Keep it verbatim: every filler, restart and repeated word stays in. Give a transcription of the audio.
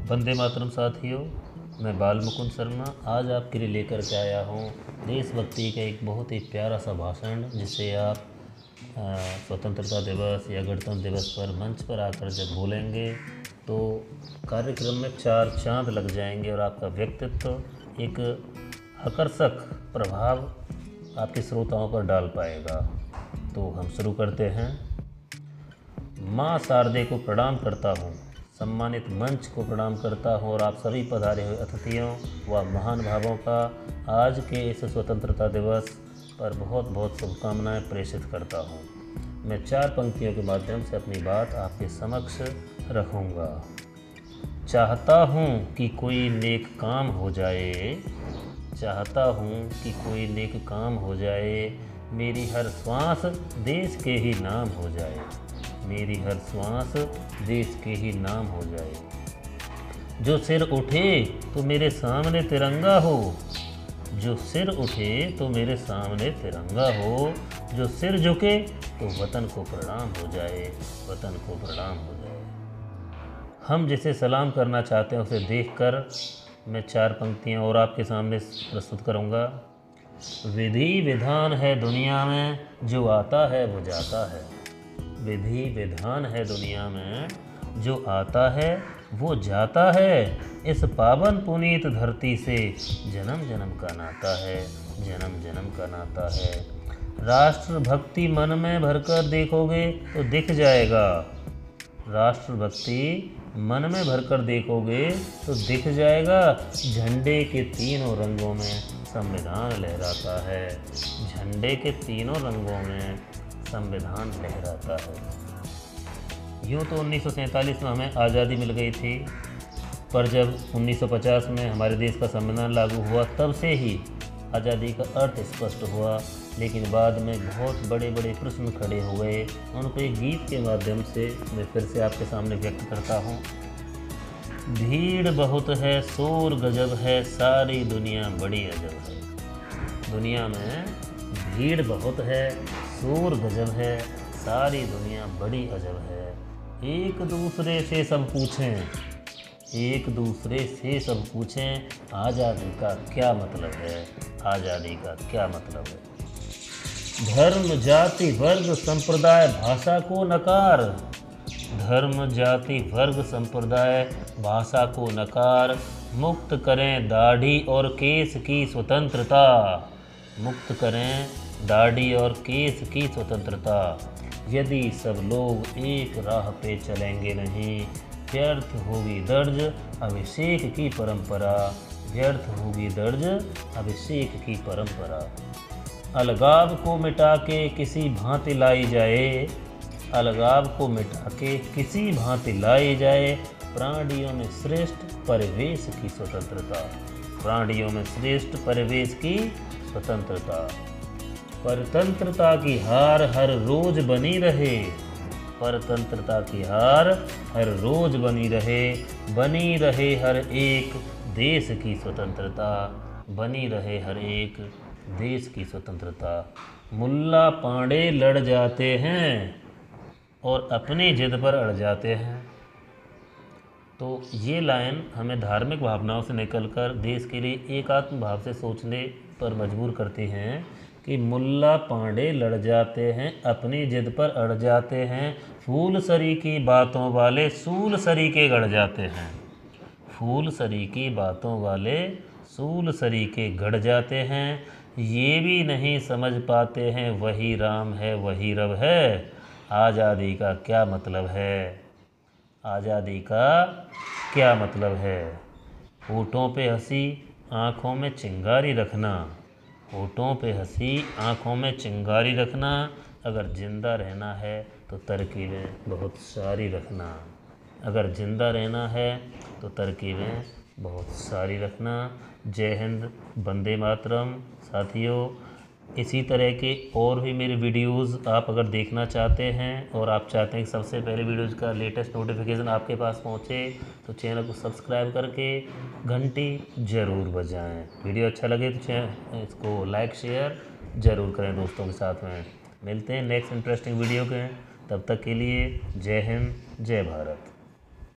वंदे मातरम साथियों, मैं बाल मुकुंद शर्मा आज आपके लिए लेकर के आया हूँ देशभक्ति का एक बहुत ही प्यारा सा भाषण, जिसे आप स्वतंत्रता दिवस या गणतंत्र दिवस पर मंच पर आकर जब बोलेंगे तो कार्यक्रम में चार चांद लग जाएंगे और आपका व्यक्तित्व एक आकर्षक प्रभाव आपके श्रोताओं पर डाल पाएगा। तो हम शुरू करते हैं। माँ शारदे को प्रणाम करता हूँ, सम्मानित मंच को प्रणाम करता हूँ और आप सभी पधारे हुए अतिथियों व महान भावों का आज के इस स्वतंत्रता दिवस पर बहुत बहुत शुभकामनाएं प्रेषित करता हूँ। मैं चार पंक्तियों के माध्यम से अपनी बात आपके समक्ष रखूँगा। चाहता हूँ कि कोई नेक काम हो जाए, चाहता हूँ कि कोई नेक काम हो जाए, मेरी हर श्वास देश के ही नाम हो जाए, मेरी हर श्वास देश के ही नाम हो जाए। जो सिर उठे तो मेरे सामने तिरंगा हो, जो सिर उठे तो मेरे सामने तिरंगा हो, जो सिर झुके तो वतन को प्रणाम हो जाए, वतन को प्रणाम हो जाए। हम जिसे सलाम करना चाहते हैं उसे देखकर मैं चार पंक्तियाँ और आपके सामने प्रस्तुत करूँगा। विधि विधान है दुनिया में, जो आता है वो जाता है। विधि विधान है दुनिया में, जो आता है वो जाता है। इस पावन पुनीत धरती से जन्म जन्म का नाता है, जन्म जन्म का नाता है। राष्ट्र भक्ति मन में भरकर देखोगे तो दिख जाएगा, राष्ट्र भक्ति मन में भरकर देखोगे तो दिख जाएगा। झंडे के तीनों रंगों में संविधान लहराता है, झंडे के तीनों रंगों में संविधान लहराता है। यूँ तो उन्नीस सौ सैंतालीस में हमें आज़ादी मिल गई थी, पर जब उन्नीस सौ पचास में हमारे देश का संविधान लागू हुआ तब से ही आज़ादी का अर्थ स्पष्ट हुआ। लेकिन बाद में बहुत बड़े बड़े प्रश्न खड़े हो गए, उनको एक गीत के माध्यम से मैं फिर से आपके सामने व्यक्त करता हूँ। भीड़ बहुत है, शोर गजब है, सारी दुनिया बड़ी अजब है। दुनिया में भीड़ बहुत है, शोर गजब है, सारी दुनिया बड़ी अजब है। एक दूसरे से सब पूछें, एक दूसरे से सब पूछें, आज़ादी का क्या मतलब है, आज़ादी का क्या मतलब है। धर्म जाति वर्ग संप्रदाय भाषा को नकार, धर्म जाति वर्ग संप्रदाय भाषा को नकार। मुक्त करें दाढ़ी और केस की स्वतंत्रता, मुक्त करें दाढ़ी और केस की स्वतंत्रता। यदि सब लोग एक राह पे चलेंगे नहीं, व्यर्थ होगी दर्ज अभिषेक की परंपरा, व्यर्थ होगी दर्ज अभिषेक की परंपरा। अलगाव को मिटा के किसी भांति लाई जाए, अलगाव को मिटा के किसी भांति लाई जाए। प्राणियों में श्रेष्ठ परिवेश की स्वतंत्रता, प्राणियों में श्रेष्ठ परिवेश की स्वतंत्रता। परतंत्रता की हार हर रोज बनी रहे, परतंत्रता की हार हर रोज बनी रहे। बनी रहे हर एक देश की स्वतंत्रता, बनी रहे हर एक देश की स्वतंत्रता। मुल्ला पांडे लड़ जाते हैं और अपनी जिद पर अड़ जाते हैं। तो ये लाइन हमें धार्मिक भावनाओं से निकलकर देश के लिए एकात्म भाव से सोचने पर मजबूर करती हैं कि मुल्ला पांडे लड़ जाते हैं, अपनी जिद पर अड़ जाते हैं। फूल सरी की बातों वाले सूल सरी के गड़ जाते हैं, फूल सरी की बातों वाले सूल सरी के गड़ जाते हैं। ये भी नहीं समझ पाते हैं वही राम है वही रब है, आज़ादी का क्या मतलब है, आज़ादी का क्या मतलब है। होठों पे हंसी आँखों में चिंगारी रखना, होठों पे हंसी आँखों में चिंगारी रखना। अगर ज़िंदा रहना है तो तरकीबें बहुत सारी रखना, अगर ज़िंदा रहना है तो तरकीबें बहुत सारी रखना। जय हिंद, वंदे मातरम। साथियों, इसी तरह के और भी मेरे वीडियोज़ आप अगर देखना चाहते हैं और आप चाहते हैं कि सबसे पहले वीडियोज़ का लेटेस्ट नोटिफिकेशन आपके पास पहुंचे तो चैनल को सब्सक्राइब करके घंटी ज़रूर बजाएं। वीडियो अच्छा लगे तो चैनल इसको लाइक शेयर ज़रूर करें दोस्तों के साथ में। मिलते हैं नेक्स्ट इंटरेस्टिंग वीडियो के, तब तक के लिए जय हिंद, जय भारत।